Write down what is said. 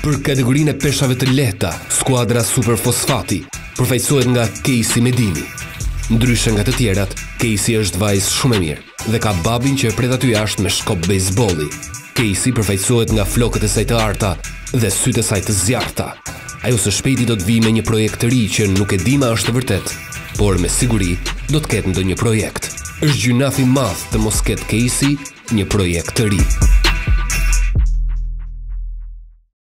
Për kategorinë e peshave të lehta, skuadra Super Fosfati përfaqësohet nga Casey Medini. Ndryshe nga të tjerat, Casey është vajzë shumë e mirë dhe ka babin që e pret aty jashtë me shkop bejsbolli. Casey përfaqësohet nga flokët e saj të arta dhe sytë e saj të zjarrta. Ajo së shpejti do të vijë me një projekt të ri që nuk e di ma është vërtet, por me siguri do të ketë ndonjë projekt. Është gjynaf i madh të mos ketë Casey një projekt të ri.